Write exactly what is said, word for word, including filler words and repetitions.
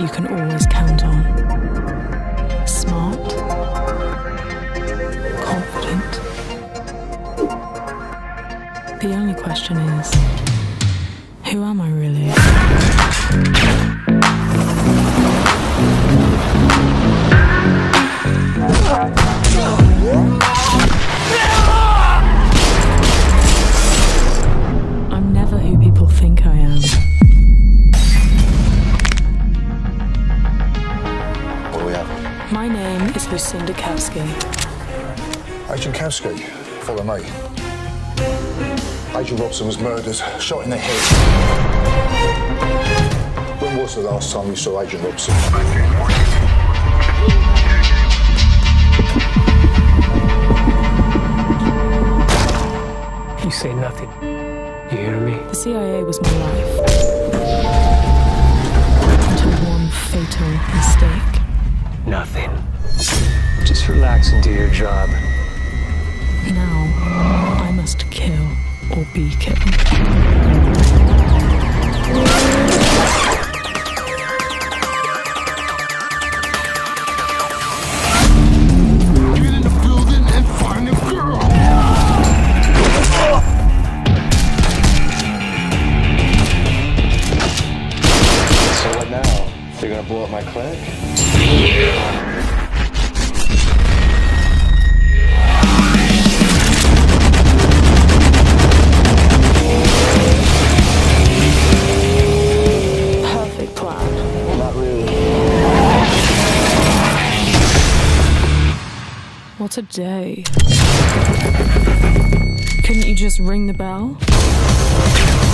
you can always count on. Smart, confident. The only question is, who am I really? I'm never who people think I am. What do we have? My name is Lucinda Kavsky. Agent Kavsky, follow me. Agent Robson was murdered, shot in the head. When was the last time you saw Agent Robson? You say nothing. You hear me? The C I A was my life. Until one fatal mistake. Nothing. Just relax and do your job. Now, I must kill or be killed. Get in the building and find a girl. So what now? They're gonna blow up my clinic? Perfect plan. Not really. What a day. Couldn't you just ring the bell?